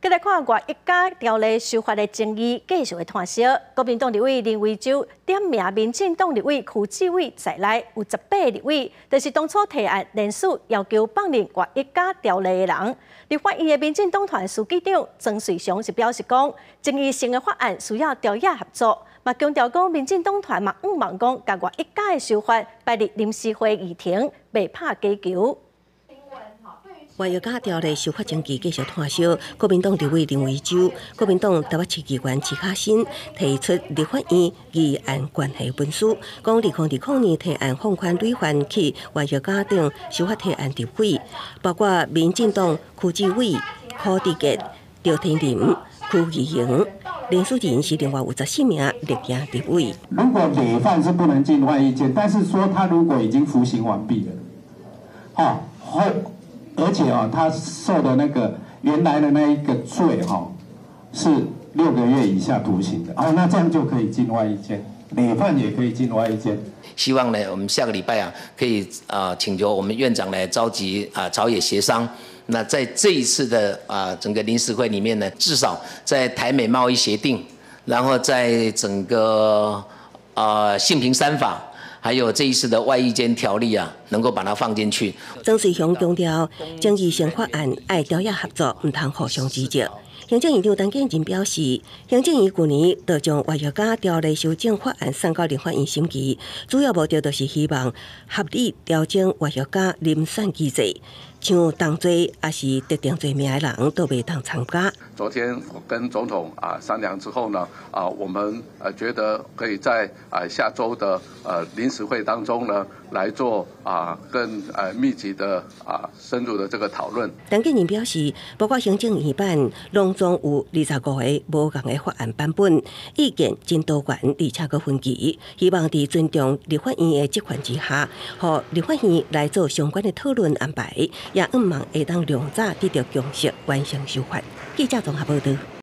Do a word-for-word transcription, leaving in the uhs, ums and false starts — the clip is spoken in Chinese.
再来看外一家条例修法的争议继续的炭烧。国民党立委林维洲点名民进党立委区志伟在内有十八立委，就是当初提案联署要求放任外一家条例的人。立法院的民进党团书记长曾瑞祥是表示讲，争议性的法案需要朝野合作，嘛强调讲民进党团嘛唔忙讲，甲外一家的修法摆入临时会议庭，未拍假球。 外一家条例修法争议继续炭烧，国民党立委林维洲、国民党台北市议员齐卡新提出立法院议案关系文书，讲二零二零年提案放宽累犯去外一家等修法提案撤回，包括民进党区志伟、柯志杰、刘天林、区议员。 连署人是另外有十四名立行立委。 如果累犯是不能进外役监，但是说他如果已经服刑完毕了，哦，或而且哦，他受的那个原来的那一个罪哈、哦，是六个月以下徒刑的，哦，那这样就可以进外役监，累犯也可以进外役监。 希望呢，我们下个礼拜啊，可以啊、呃、请求我们院长来召集啊、呃、朝野协商。 那在这一次的啊、呃、整个临时会里面呢，至少在台美贸易协定，然后在整个呃性平三法，还有这一次的外役监条例啊，能够把它放进去。 曾瑞祥强调，争议性法案爱朝野合作，唔通互相指责。行政院长陈建仁表示，行政院去年就将外一家条例修正法案送到立法院审议，主要目的就是希望合理调整外一家遴选机制。 像当罪还是特定罪名的人都未当参加。 昨天我跟总统啊商量之后呢，啊我们呃觉得可以在啊下周的呃临时会当中呢来做啊更呃密集的啊深入的这个讨论。 陈建仁表示，包括行政院版拢总有二十五个无共的法案版本，意见真多元，而且个分歧。希望在尊重立法院的职权之下，和立法院来做相关的讨论安排。 也毋望会当量早得到共识完成修法。记者综合报道。